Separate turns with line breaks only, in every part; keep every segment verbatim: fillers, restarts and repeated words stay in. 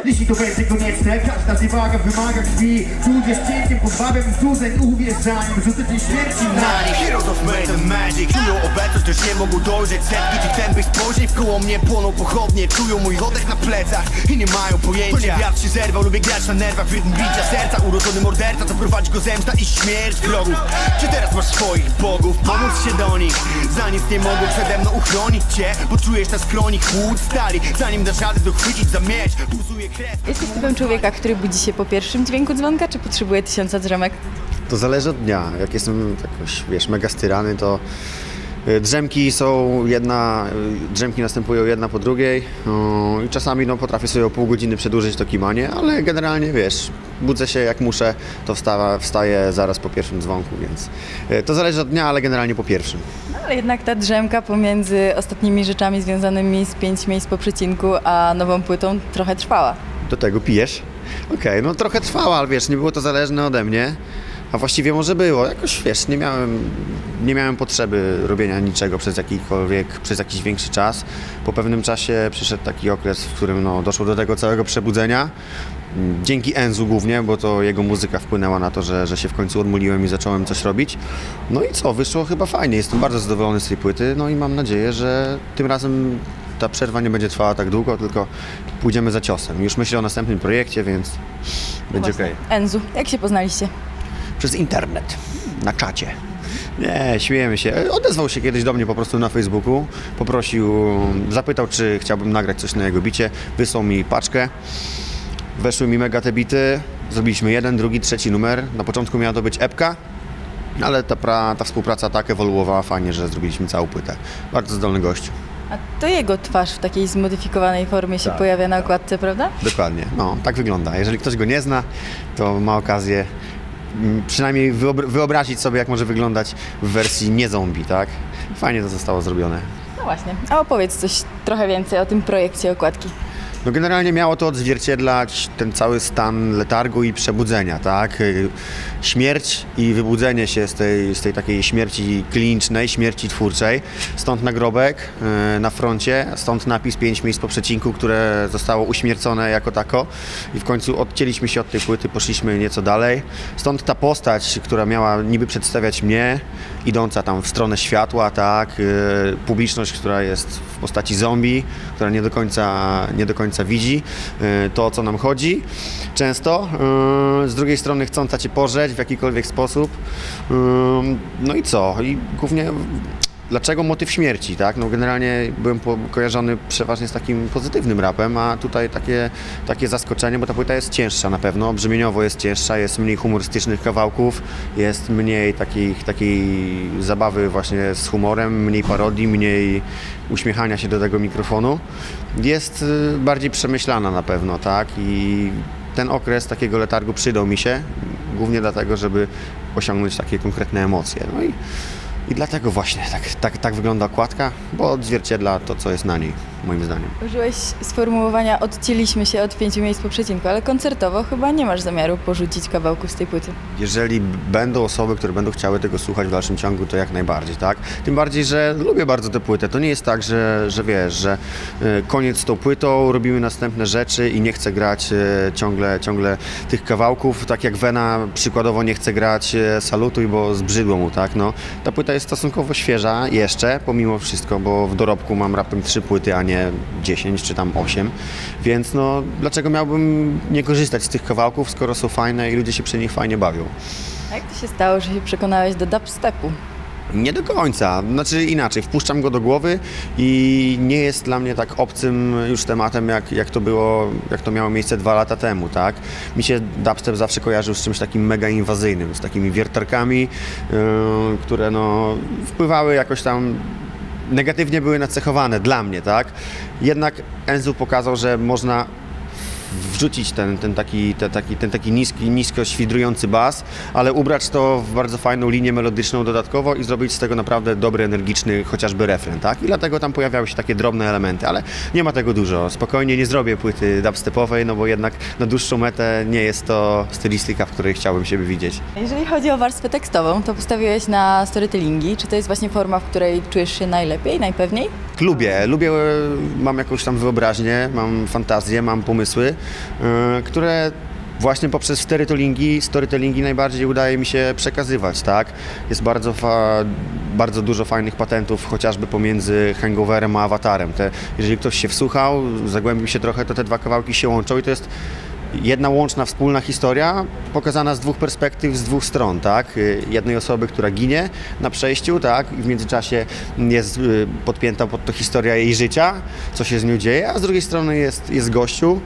Jeśli to będzie konieczne, każda ziewaga wymaga krwi. Tu jest cięciem, pozbawiam złudzeń, uwierzaniem, rzucę tej śmierci na nich.
Heroes of Made and Magic czują obecność, też nie mogą dojrzeć. Setki tych tępych spojrzeń wkoło mnie płoną pochodnie. Czują mój oddech na plecach i nie mają pojęcia. To nie wiatr się zerwał, lubię grać na nerwach w rytm bicia serca. Urodzony morderca, to prowadzi go zemsta i śmierć wrogów. Czy teraz masz swoich bogów? Pomóc się do nich, za nic nie mogą przede mną uchronić cię. Bo czujesz na skroni chłód stali, zanim dasz radę dochwycić za miecz. Pulsuje krew.
Jesteś typem człowieka, który budzi się po pierwszym dźwięku dzwonka, czy potrzebuje tysiąca drzemek?
To zależy od dnia. Jak jestem jakoś, wiesz, mega styrany, to drzemki są jedna, drzemki następują jedna po drugiej no, i czasami no, potrafię sobie o pół godziny przedłużyć to kimanie, ale generalnie wiesz, budzę się jak muszę, to wstawa, wstaję zaraz po pierwszym dzwonku, więc to zależy od dnia, ale generalnie po pierwszym.
No, ale jednak ta drzemka pomiędzy ostatnimi rzeczami związanymi z pięć miejsc po przecinku, a nową płytą trochę trwała.
Do tego pijesz? Okej, okay, no trochę trwała, ale wiesz, nie było to zależne ode mnie. A właściwie może było, jakoś wiesz, nie miałem, nie miałem potrzeby robienia niczego przez jakikolwiek, przez jakiś większy czas. Po pewnym czasie przyszedł taki okres, w którym no, doszło do tego całego przebudzenia. Dzięki Enzu głównie, bo to jego muzyka wpłynęła na to, że, że się w końcu odmuliłem i zacząłem coś robić. No i co, wyszło chyba fajnie, jestem bardzo zadowolony z tej płyty, no i mam nadzieję, że tym razem ta przerwa nie będzie trwała tak długo, tylko pójdziemy za ciosem. Już myślę o następnym projekcie, więc będzie okej. Okay.
Enzu, jak się poznaliście?
Przez internet, na czacie. Nie, śmiejemy się. Odezwał się kiedyś do mnie po prostu na Facebooku, poprosił, zapytał, czy chciałbym nagrać coś na jego bicie, wysłał mi paczkę, weszły mi mega te bity, zrobiliśmy jeden, drugi, trzeci numer. Na początku miała to być epka, ale ta, pra, ta współpraca tak ewoluowała fajnie, że zrobiliśmy całą płytę. Bardzo zdolny gość.
A to jego twarz w takiej zmodyfikowanej formie się
tak,
pojawia na okładce, prawda?
Dokładnie, no tak wygląda. Jeżeli ktoś go nie zna, to ma okazję przynajmniej wyobrazić sobie, jak może wyglądać w wersji nie zombie, tak? Fajnie to zostało zrobione.
No właśnie. A opowiedz coś trochę więcej o tym projekcie okładki.
No generalnie miało to odzwierciedlać ten cały stan letargu i przebudzenia, tak? Śmierć i wybudzenie się z tej, z tej takiej śmierci klinicznej, śmierci twórczej. Stąd nagrobek na froncie, stąd napis pięć miejsc po przecinku, które zostało uśmiercone jako tako. I w końcu odcięliśmy się od tej płyty, poszliśmy nieco dalej. Stąd ta postać, która miała niby przedstawiać mnie, idąca tam w stronę światła, tak? Publiczność, która jest w postaci zombie, która nie do końca, nie do końca widzi to, o co nam chodzi często. Z drugiej strony chcąca cię pożreć w jakikolwiek sposób. No i co? I głównie dlaczego motyw śmierci, tak? No generalnie byłem kojarzony przeważnie z takim pozytywnym rapem, a tutaj takie, takie zaskoczenie, bo ta płyta jest cięższa na pewno, brzmieniowo jest cięższa, jest mniej humorystycznych kawałków, jest mniej takich, takiej zabawy właśnie z humorem, mniej parodii, mniej uśmiechania się do tego mikrofonu. Jest bardziej przemyślana na pewno, tak? I ten okres takiego letargu przydał mi się, głównie dlatego, żeby osiągnąć takie konkretne emocje. No i I dlatego właśnie tak, tak, tak wygląda okładka, bo odzwierciedla to, co jest na niej, moim zdaniem.
Użyłeś sformułowania odcięliśmy się od pięciu miejsc po przecinku, ale koncertowo chyba nie masz zamiaru porzucić kawałków z tej płyty.
Jeżeli będą osoby, które będą chciały tego słuchać w dalszym ciągu, to jak najbardziej, tak? Tym bardziej, że lubię bardzo tę płytę. To nie jest tak, że, że wiesz, że y, koniec z tą płytą, robimy następne rzeczy i nie chcę grać y, ciągle, ciągle tych kawałków, tak jak Vena przykładowo nie chce grać y, Salutuj, bo zbrzydło mu, tak? No, ta płyta jest stosunkowo świeża jeszcze, pomimo wszystko, bo w dorobku mam raptem trzy płyty, a nie dziesięć czy tam osiem, więc no dlaczego miałbym nie korzystać z tych kawałków, skoro są fajne i ludzie się przy nich fajnie bawią.
A jak to się stało, że się przekonałeś do dubstepu?
Nie do końca, znaczy inaczej, wpuszczam go do głowy i nie jest dla mnie tak obcym już tematem, jak, jak to było, jak to miało miejsce dwa lata temu, tak? Mi się dubstep zawsze kojarzył z czymś takim mega inwazyjnym, z takimi wiertarkami, yy, które no wpływały jakoś tam, negatywnie były nacechowane dla mnie, tak? Jednak Enzu pokazał, że można wrzucić ten, ten, taki, ten, taki, ten taki niski, nisko świdrujący bas, ale ubrać to w bardzo fajną linię melodyczną dodatkowo i zrobić z tego naprawdę dobry, energiczny chociażby refren, tak? I dlatego tam pojawiały się takie drobne elementy, ale nie ma tego dużo. Spokojnie nie zrobię płyty dubstepowej, no bo jednak na dłuższą metę nie jest to stylistyka, w której chciałbym siebie widzieć.
Jeżeli chodzi o warstwę tekstową, to postawiłeś na storytellingi. Czy to jest właśnie forma, w której czujesz się najlepiej, najpewniej?
Lubię, lubię, mam jakąś tam wyobraźnię, mam fantazję, mam pomysły, yy, które właśnie poprzez storytellingi, storytellingi najbardziej udaje mi się przekazywać, tak? Jest bardzo, fa bardzo dużo fajnych patentów, chociażby pomiędzy Hangoverem a Awatarem. Te, jeżeli ktoś się wsłuchał, zagłębił się trochę, to te dwa kawałki się łączą i to jest jedna łączna, wspólna historia, pokazana z dwóch perspektyw, z dwóch stron, tak? Jednej osoby, która ginie na przejściu, tak? I w międzyczasie jest podpięta pod to historia jej życia, co się z nią dzieje, a z drugiej strony jest, jest gościu,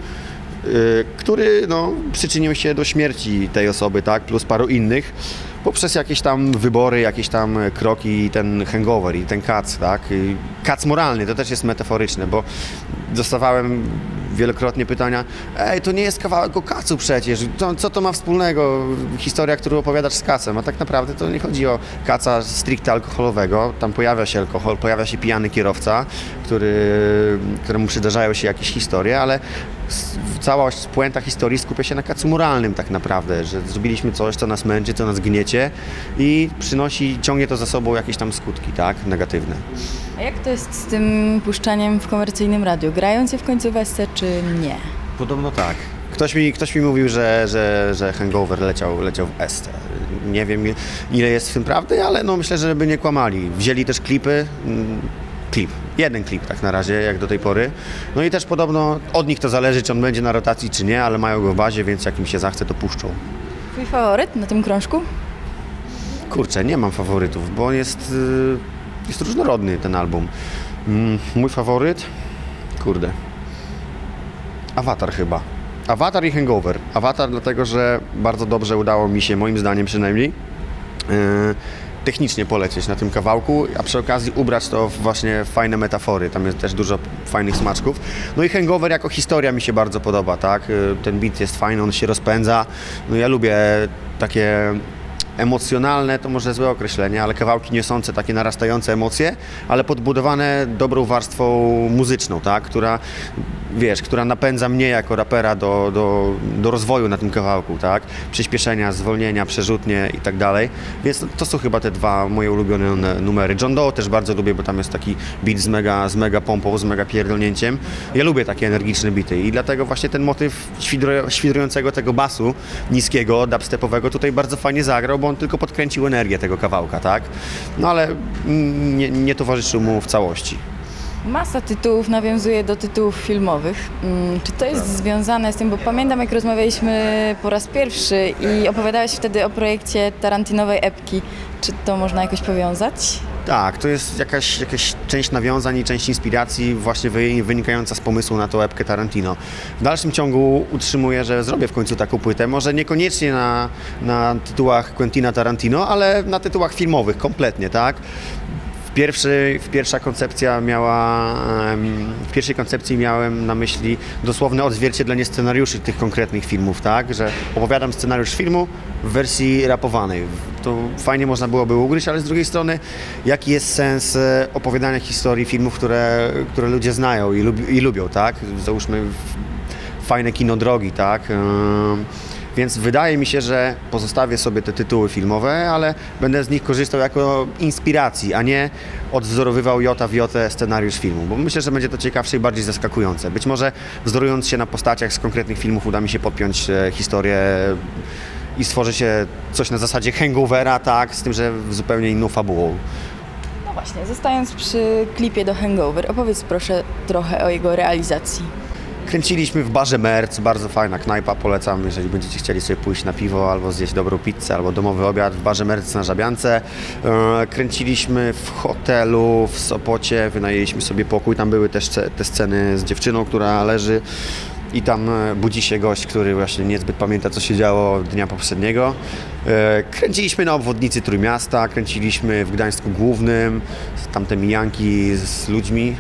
który no, przyczynił się do śmierci tej osoby, tak, plus paru innych, poprzez jakieś tam wybory, jakieś tam kroki i ten hangover i ten kac, tak. Kac moralny, to też jest metaforyczne, bo dostawałem wielokrotnie pytania, ej, to nie jest kawałek o kacu przecież, to, co to ma wspólnego, historia, którą opowiadasz z kacem, a tak naprawdę to nie chodzi o kaca stricte alkoholowego, tam pojawia się alkohol, pojawia się pijany kierowca, który, któremu przydarzają się jakieś historie, ale całość, puenta historii skupia się na kacu moralnym tak naprawdę, że zrobiliśmy coś, co nas męczy, co nas gniecie i przynosi, ciągnie to za sobą jakieś tam skutki, tak, negatywne.
A jak to jest z tym puszczaniem w komercyjnym radiu? Grają cię w końcu w Esce, czy nie?
Podobno tak. Ktoś mi, ktoś mi mówił, że, że, że Hangover leciał, leciał w Esce. Nie wiem, ile jest w tym prawdy, ale no myślę, że by nie kłamali. Wzięli też klipy. Klip. Jeden klip tak na razie, jak do tej pory. No i też podobno od nich to zależy, czy on będzie na rotacji, czy nie, ale mają go w bazie, więc jak im się zachce, to puszczą.
Twój faworyt na tym krążku?
Kurczę, nie mam faworytów, bo on jest, jest różnorodny ten album. Mój faworyt? Kurde. Awatar chyba. Awatar i Hangover. Awatar dlatego, że bardzo dobrze udało mi się, moim zdaniem przynajmniej, yy, technicznie polecieć na tym kawałku, a przy okazji ubrać to w właśnie fajne metafory. Tam jest też dużo fajnych smaczków. No i Hangover jako historia mi się bardzo podoba, tak? Ten beat jest fajny, on się rozpędza. No ja lubię takie emocjonalne, to może złe określenie, ale kawałki niosące takie narastające emocje, ale podbudowane dobrą warstwą muzyczną, tak? Która, wiesz, która napędza mnie jako rapera do, do, do rozwoju na tym kawałku, tak? Przyspieszenia, zwolnienia, przerzutnie i tak dalej. Więc to są chyba te dwa moje ulubione numery. John Doe też bardzo lubię, bo tam jest taki beat z mega, z mega pompą, z mega pierdolnięciem. Ja lubię takie energiczne beaty i dlatego właśnie ten motyw świdru, świdrującego tego basu niskiego, dubstepowego tutaj bardzo fajnie zagrał, bo on tylko podkręcił energię tego kawałka, tak? No ale nie, nie towarzyszył mu w całości.
Masa tytułów nawiązuje do tytułów filmowych. Czy to jest związane z tym, bo pamiętam, jak rozmawialiśmy po raz pierwszy i opowiadałeś wtedy o projekcie Tarantinowej epki. Czy to można jakoś powiązać?
Tak, to jest jakaś, jakaś część nawiązań i część inspiracji właśnie wynikająca z pomysłu na tą epkę Tarantino. W dalszym ciągu utrzymuję, że zrobię w końcu taką płytę, może niekoniecznie na, na tytułach Quentina Tarantino, ale na tytułach filmowych kompletnie, tak? W, pierwszy, w pierwsza koncepcja miała, w pierwszej koncepcji miałem na myśli dosłowne odzwierciedlenie scenariuszy tych konkretnych filmów, tak? Że opowiadam scenariusz filmu w wersji rapowanej. To fajnie można byłoby ugryźć, ale z drugiej strony jaki jest sens opowiadania historii filmów, które, które ludzie znają i, lubi, i lubią, tak? Załóżmy fajne kino drogi, tak? Więc wydaje mi się, że pozostawię sobie te tytuły filmowe, ale będę z nich korzystał jako inspiracji, a nie odwzorowywał jota w jotę scenariusz filmu, bo myślę, że będzie to ciekawsze i bardziej zaskakujące. Być może wzorując się na postaciach z konkretnych filmów uda mi się podpiąć historię i stworzy się coś na zasadzie Hangovera, tak, z tym, że zupełnie inną fabułą.
No właśnie, zostając przy klipie do Hangover, opowiedz proszę trochę o jego realizacji.
Kręciliśmy w barze Merc, bardzo fajna knajpa, polecam, jeżeli będziecie chcieli sobie pójść na piwo, albo zjeść dobrą pizzę, albo domowy obiad w barze Merc na Żabiance. Kręciliśmy w hotelu w Sopocie, wynajęliśmy sobie pokój, tam były też te sceny z dziewczyną, która leży i tam budzi się gość, który właśnie niezbyt pamięta, co się działo dnia poprzedniego. Kręciliśmy na obwodnicy Trójmiasta, kręciliśmy w Gdańsku Głównym, tamte mijanki z ludźmi.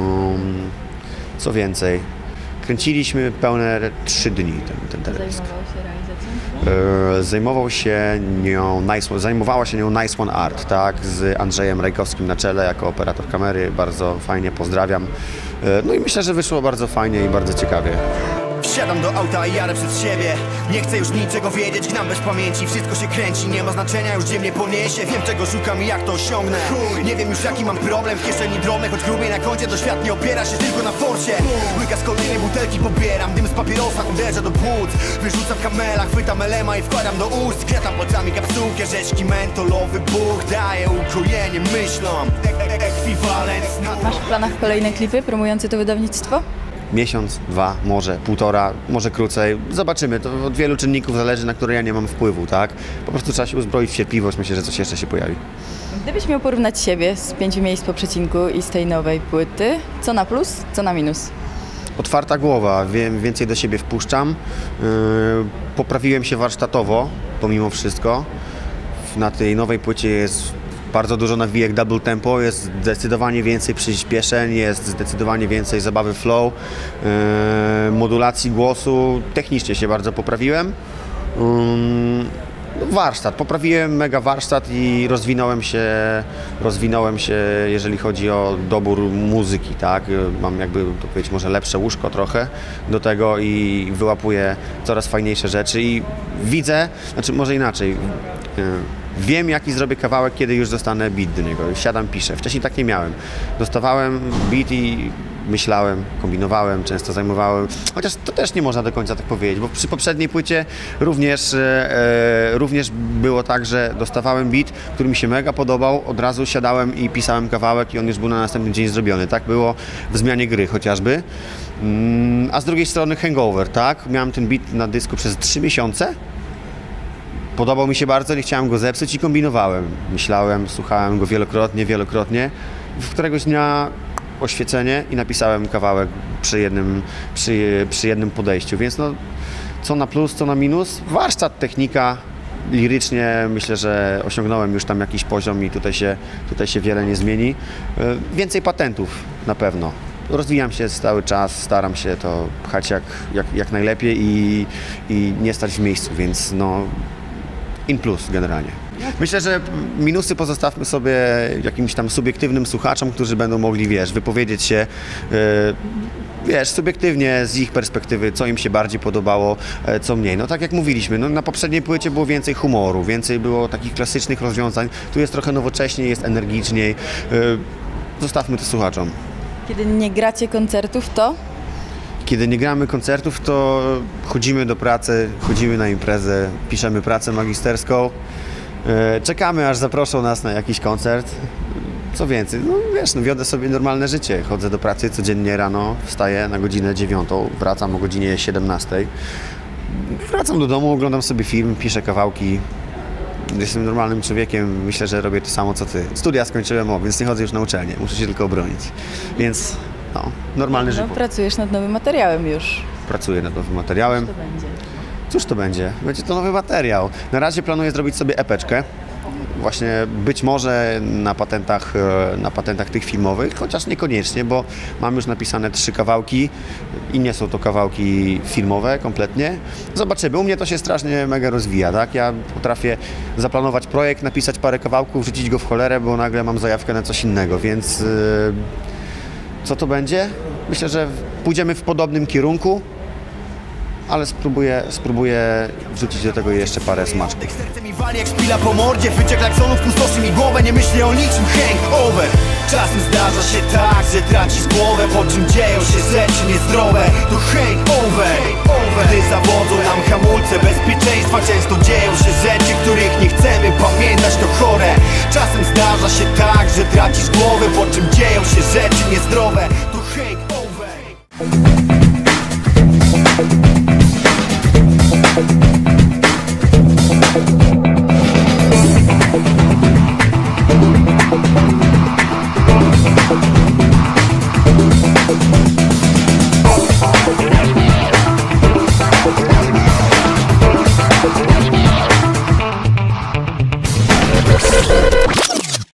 Co więcej, kręciliśmy pełne trzy dni ten, ten teledysk.
Zajmował się realizacją?
Zajmował się nią nice, zajmowała się nią Nice One Art, tak, z Andrzejem Rajkowskim na czele jako operator kamery. Bardzo fajnie, pozdrawiam. No i myślę, że wyszło bardzo fajnie i bardzo ciekawie.
Wsiadam do auta i jadę przed siebie. Nie chcę już niczego wiedzieć, gnam bez pamięci. Wszystko się kręci, nie ma znaczenia już gdzie mnie poniesie. Wiem czego szukam i jak to osiągnę. Nie wiem już jaki mam problem, w kieszeni drobne, choć grubiej na koncie, to świat nie opiera się tylko na forcie. Łyka z kolejnej butelki pobieram, dym z papierosa uderza do płuc. Wyrzucam kamela, chwytam elema i wkładam do ust. Kwiatam palcami kapsułkę, rzeczki mentolowy buch daje ukrojenie myślom. Ekwiwalent.
Masz w planach kolejne klipy promujące to wydawnictwo?
Miesiąc, dwa, może półtora, może krócej. Zobaczymy, to od wielu czynników zależy, na które ja nie mam wpływu, tak? Po prostu trzeba się uzbroić w cierpliwość, myślę, że coś jeszcze się pojawi.
Gdybyś miał porównać siebie z pięciu miejsc po przecinku i z tej nowej płyty, co na plus, co na minus?
Otwarta głowa, wiem, więcej do siebie wpuszczam. Yy, poprawiłem się warsztatowo, pomimo wszystko. Na tej nowej płycie jest bardzo dużo nawijek double tempo, jest zdecydowanie więcej przyspieszeń, jest zdecydowanie więcej zabawy flow, yy, modulacji głosu. Technicznie się bardzo poprawiłem. Yy, warsztat, poprawiłem mega warsztat i rozwinąłem się, rozwinąłem się, jeżeli chodzi o dobór muzyki, tak? Mam jakby, to powiedzieć, może lepsze łóżko trochę do tego i wyłapuję coraz fajniejsze rzeczy i widzę, znaczy może inaczej, yy, wiem, jaki zrobię kawałek, kiedy już dostanę beat do niego. Siadam, piszę. Wcześniej tak nie miałem. Dostawałem beat i myślałem, kombinowałem, często zajmowałem. Chociaż to też nie można do końca tak powiedzieć, bo przy poprzedniej płycie również, e, również było tak, że dostawałem beat, który mi się mega podobał, od razu siadałem i pisałem kawałek i on już był na następny dzień zrobiony. Tak było w Zmianie gry chociażby. Mm, a z drugiej strony Hangover, tak? Miałem ten beat na dysku przez trzy miesiące. Podobał mi się bardzo, nie chciałem go zepsuć i kombinowałem. Myślałem, słuchałem go wielokrotnie, wielokrotnie. W któregoś dnia oświecenie i napisałem kawałek przy jednym, przy, przy jednym podejściu. Więc no, co na plus, co na minus? Warsztat, technika. Lirycznie myślę, że osiągnąłem już tam jakiś poziom i tutaj się, tutaj się wiele nie zmieni. Więcej patentów na pewno. Rozwijam się cały czas, staram się to pchać jak, jak, jak najlepiej i, i nie stać w miejscu, więc no... in plus generalnie. Myślę, że minusy pozostawmy sobie jakimś tam subiektywnym słuchaczom, którzy będą mogli, wiesz, wypowiedzieć się, yy, wiesz, subiektywnie z ich perspektywy, co im się bardziej podobało, yy, co mniej. No tak jak mówiliśmy, no, na poprzedniej płycie było więcej humoru, więcej było takich klasycznych rozwiązań, tu jest trochę nowocześniej, jest energiczniej. Yy, zostawmy to słuchaczom.
Kiedy nie gracie koncertów, to?
Kiedy nie gramy koncertów, to chodzimy do pracy, chodzimy na imprezę, piszemy pracę magisterską, czekamy, aż zaproszą nas na jakiś koncert. Co więcej, no wiesz, no wiodę sobie normalne życie. Chodzę do pracy codziennie rano, wstaję na godzinę dziewiątą, wracam o godzinie siedemnastej. Wracam do domu, oglądam sobie film, piszę kawałki. Jestem normalnym człowiekiem, myślę, że robię to samo co ty. Studia skończyłem, o, więc nie chodzę już na uczelnię, muszę się tylko obronić. Więc no, normalny życie.
No, pracujesz nad nowym materiałem już.
Pracuję nad nowym materiałem.
Co to będzie?
Cóż to będzie? Będzie to nowy materiał. Na razie planuję zrobić sobie epeczkę. Właśnie być może na patentach, na patentach tych filmowych, chociaż niekoniecznie, bo mam już napisane trzy kawałki i nie są to kawałki filmowe kompletnie. Zobaczymy. U mnie to się strasznie mega rozwija, tak? Ja potrafię zaplanować projekt, napisać parę kawałków, wrzucić go w cholerę, bo nagle mam zajawkę na coś innego, więc yy, co to będzie? Myślę, że pójdziemy w podobnym kierunku, ale spróbuję, spróbuję wrzucić do tego jeszcze parę smaczków.
Serce mi wali jak szpila po mordzie, wycie klaksonów pustoszy mi głowę, nie myślę o niczym, hangover. Czasem zdarza się tak, że tracisz głowę, po czym dzieją się rzeczy niezdrowe. To hangover, gdy zawodzą nam hamulce bezpieczeństwa, często dzieją się rzeczy, których nie chcemy pamiętać, to chore. Czasem zdarza się tak, że tracisz głowę, po czym dzieją się rzeczy niezdrowe.